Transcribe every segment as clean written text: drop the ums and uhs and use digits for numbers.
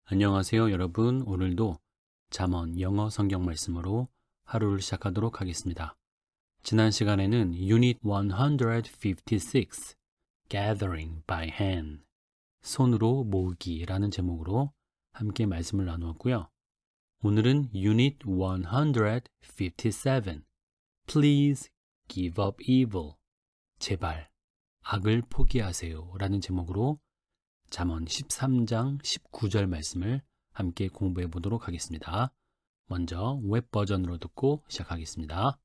안녕하세요, 여러분. 오늘도 잠언 영어 성경 말씀으로 하루를 시작하도록 하겠습니다. 지난 시간에는 Unit 156, Gathering by Hand, 손으로 모으기라는 제목으로 함께 말씀을 나누었고요. 오늘은 Unit 157, Please give up evil, 제발 악을 포기하세요 라는 제목으로 잠언 13장 19절 말씀을 함께 공부해 보도록 하겠습니다. 먼저 웹 버전으로 듣고 시작하겠습니다.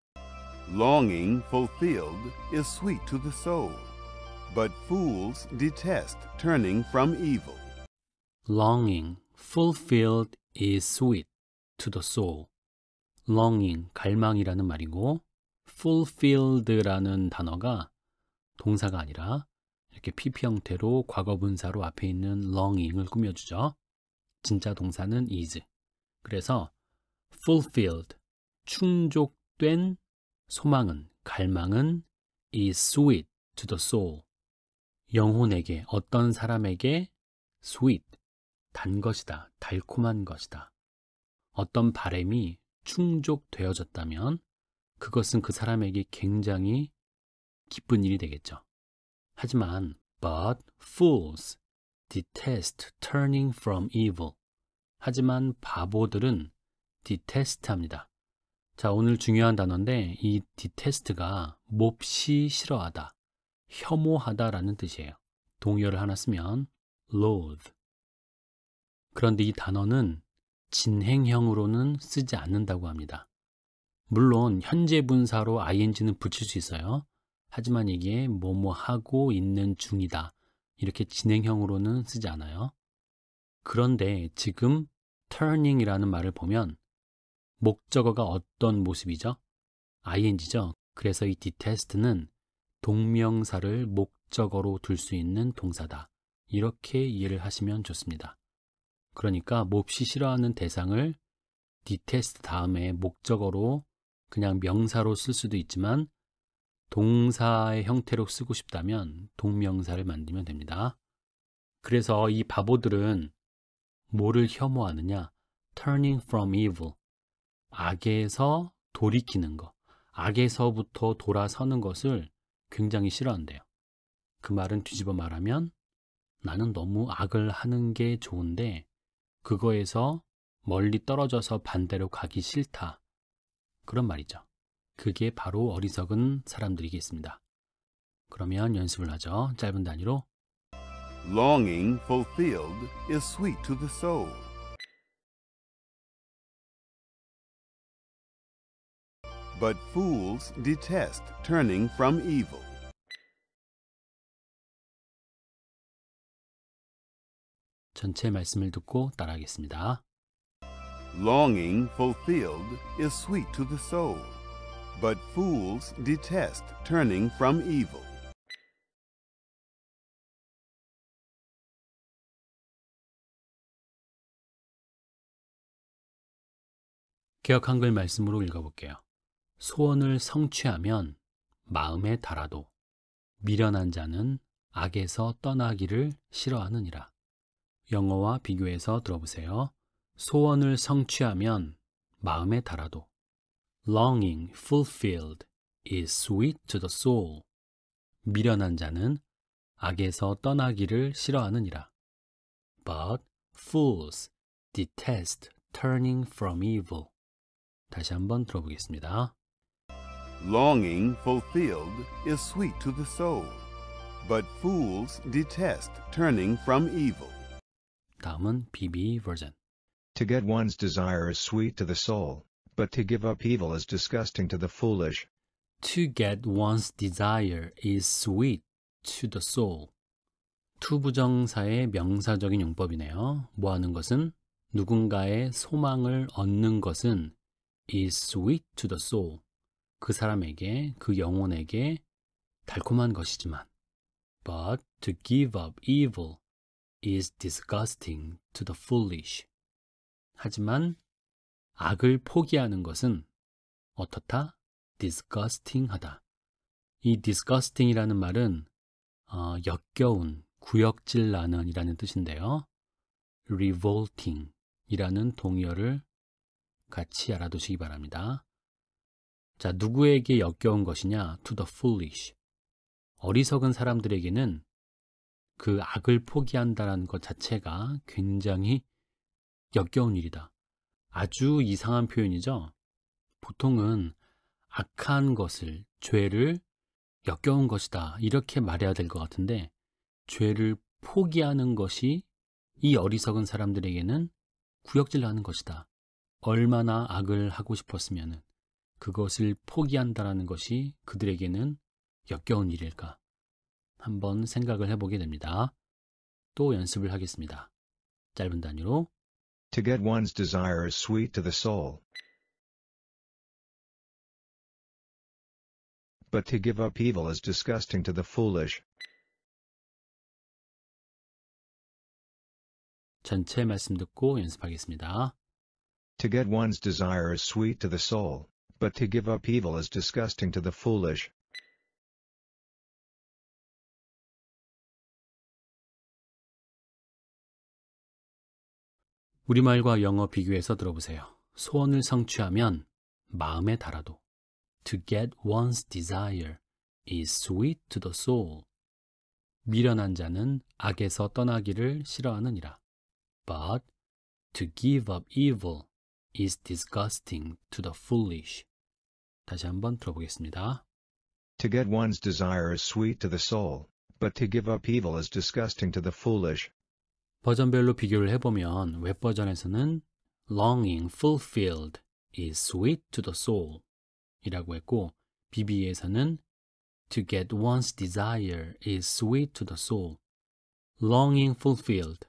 Longing fulfilled is sweet to the soul, but fools detest turning from evil. Longing fulfilled is sweet to the soul. Longing, 갈망이라는 말이고 fulfilled라는 단어가 동사가 아니라 이렇게 PP 형태로 과거분사로 앞에 있는 longing을 꾸며주죠. 진짜 동사는 is. 그래서 fulfilled, 충족된 소망은, 갈망은 is sweet to the soul. 영혼에게, 어떤 사람에게 sweet, 단 것이다, 달콤한 것이다. 어떤 바람이 충족되어졌다면 그것은 그 사람에게 굉장히 기쁜 일이 되겠죠. 하지만 but fools detest turning from evil. 하지만 바보들은 detest합니다. 자, 오늘 중요한 단어인데 이 detest가 몹시 싫어하다, 혐오하다라는 뜻이에요. 동의어를 하나 쓰면 loathe. 그런데 이 단어는 진행형으로는 쓰지 않는다고 합니다. 물론 현재 분사로 ing는 붙일 수 있어요. 하지만 이게 뭐뭐 하고 있는 중이다, 이렇게 진행형으로는 쓰지 않아요. 그런데 지금 turning이라는 말을 보면 목적어가 어떤 모습이죠? ing죠. 그래서 이 detest는 동명사를 목적어로 둘 수 있는 동사다, 이렇게 이해를 하시면 좋습니다. 그러니까 몹시 싫어하는 대상을 detest 다음에 목적어로 그냥 명사로 쓸 수도 있지만 동사의 형태로 쓰고 싶다면 동명사를 만들면 됩니다. 그래서 이 바보들은 뭐를 혐오하느냐? Turning from evil. 악에서 돌이키는 것, 악에서부터 돌아서는 것을 굉장히 싫어한대요. 그 말은 뒤집어 말하면 나는 너무 악을 하는 게 좋은데 그거에서 멀리 떨어져서 반대로 가기 싫다, 그런 말이죠. 그게 바로 어리석은 사람들이겠습니다. 그러면 연습을 하죠. 짧은 단위로. Longing fulfilled is sweet to the soul, but fools detest turning from evil. 전체 말씀을 듣고 따라하겠습니다. Longing fulfilled is sweet to the soul, but fools detest turning from evil. 개역 한글 말씀으로 읽어볼게요. 소원을 성취하면 마음에 달아도 미련한 자는 악에서 떠나기를 싫어하느니라. 영어와 비교해서 들어보세요. 소원을 성취하면 마음에 달아도 Longing fulfilled is sweet to the soul. 미련한 자는 악에서 떠나기를 싫어하느니라. But fools detest turning from evil. 다시 한번 들어보겠습니다. Longing fulfilled is sweet to the soul, but fools detest turning from evil. 다음은 BB 버전. To get one's desire is sweet to the soul, but to give up evil is disgusting to the foolish. To get one's desire is sweet to the soul. 투부정사의 명사적인 용법이네요. 뭐 하는 것은? 누군가의 소망을 얻는 것은 is sweet to the soul. 그 사람에게, 그 영혼에게 달콤한 것이지만 but to give up evil is disgusting to the foolish. 하지만 악을 포기하는 것은 어떻다? disgusting하다. 이 disgusting이라는 말은 역겨운, 구역질 나는 이라는 뜻인데요. revolting 이라는 동의어를 같이 알아두시기 바랍니다. 자, 누구에게 역겨운 것이냐? To the foolish. 어리석은 사람들에게는 그 악을 포기한다는 것 자체가 굉장히 역겨운 일이다. 아주 이상한 표현이죠. 보통은 악한 것을, 죄를 역겨운 것이다 이렇게 말해야 될 것 같은데 죄를 포기하는 것이 이 어리석은 사람들에게는 구역질하는 것이다. 얼마나 악을 하고 싶었으면 그것을 포기한다는 것이 그들에게는 역겨운 일일까? 한번 생각을 해보게 됩니다. 또 연습을 하겠습니다. 짧은 단위로 To get one's desire is sweet to the soul. But to give up evil is disgusting to the foolish. 전체 말씀 듣고 연습하겠습니다. To get one's desire is sweet to the soul, but to give up evil is disgusting to the foolish. 우리말과 영어 비교해서 들어보세요. 소원을 성취하면 마음에 달아도 To get one's desire is sweet to the soul. 미련한 자는 악에서 떠나기를 싫어하느니라. But to give up evil is disgusting to the foolish. 다시 한번 들어보겠습니다. To get one's desire is sweet to the soul, but to give up evil is disgusting to the foolish. 버전별로 비교를 해보면 웹 버전에서는 longing fulfilled is sweet to the soul 이라고 했고 BB에서는 to get one's desire is sweet to the soul. longing fulfilled,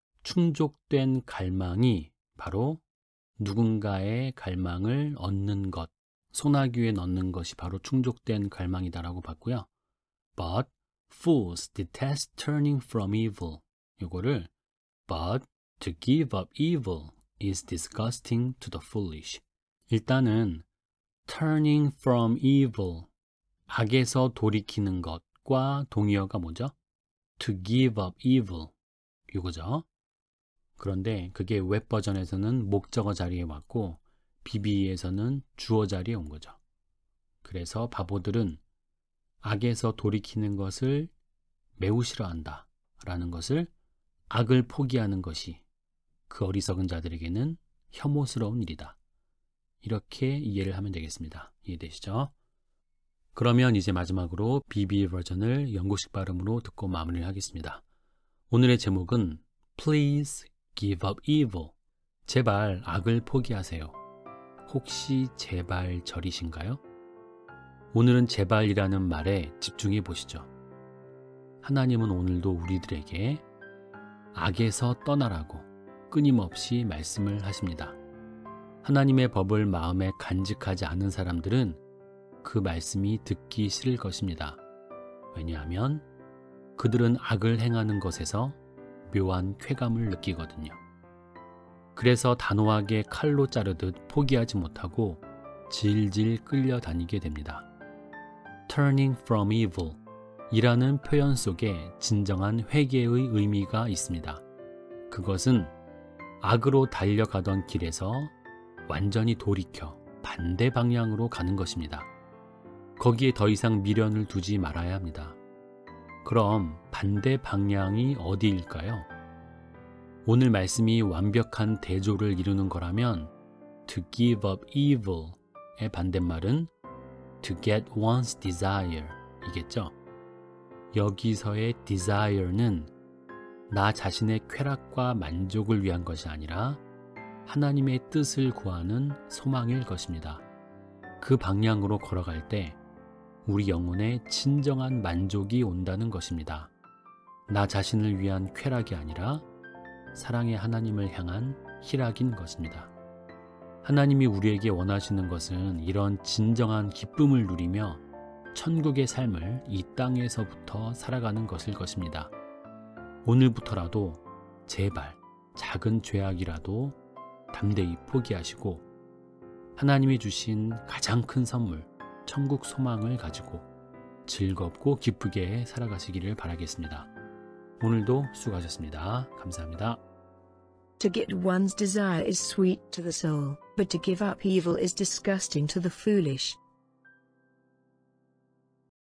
충족된 갈망이 바로 누군가의 갈망을 얻는 것, 소나귀에 넣는 것이 바로 충족된 갈망이다라고 봤고요. But fools detest turning from evil. 이거를 But to give up evil is disgusting to the foolish. 일단은 turning from evil, 악에서 돌이키는 것과 동의어가 뭐죠? To give up evil, 이거죠. 그런데 그게 웹 버전에서는 목적어 자리에 왔고 BB에서는 주어 자리에 온 거죠. 그래서 바보들은 악에서 돌이키는 것을 매우 싫어한다 라는 것을 악을 포기하는 것이 그 어리석은 자들에게는 혐오스러운 일이다. 이렇게 이해를 하면 되겠습니다. 이해되시죠? 그러면 이제 마지막으로 BB 버전을 영국식 발음으로 듣고 마무리를 하겠습니다. 오늘의 제목은 Please give up evil. 제발 악을 포기하세요. 혹시 제발 절이신가요? 오늘은 제발이라는 말에 집중해 보시죠. 하나님은 오늘도 우리들에게 악에서 떠나라고 끊임없이 말씀을 하십니다. 하나님의 법을 마음에 간직하지 않은 사람들은 그 말씀이 듣기 싫을 것입니다. 왜냐하면 그들은 악을 행하는 것에서 묘한 쾌감을 느끼거든요. 그래서 단호하게 칼로 자르듯 포기하지 못하고 질질 끌려다니게 됩니다. Turning from evil 이라는 표현 속에 진정한 회개의 의미가 있습니다. 그것은 악으로 달려가던 길에서 완전히 돌이켜 반대 방향으로 가는 것입니다. 거기에 더 이상 미련을 두지 말아야 합니다. 그럼 반대 방향이 어디일까요? 오늘 말씀이 완벽한 대조를 이루는 거라면 to give up evil의 반대말은 to get one's desire 이겠죠? 여기서의 desire는 나 자신의 쾌락과 만족을 위한 것이 아니라 하나님의 뜻을 구하는 소망일 것입니다. 그 방향으로 걸어갈 때 우리 영혼에 진정한 만족이 온다는 것입니다. 나 자신을 위한 쾌락이 아니라 사랑의 하나님을 향한 희락인 것입니다. 하나님이 우리에게 원하시는 것은 이런 진정한 기쁨을 누리며 천국의 삶을 이 땅에서부터 살아가는 것일 것입니다. 오늘부터라도 제발 작은 죄악이라도 담대히 포기하시고 하나님이 주신 가장 큰 선물, 천국 소망을 가지고 즐겁고 기쁘게 살아가시기를 바라겠습니다. 오늘도 수고하셨습니다. 감사합니다. To get one's desire is sweet to the soul, but to give up evil is disgusting to the foolish.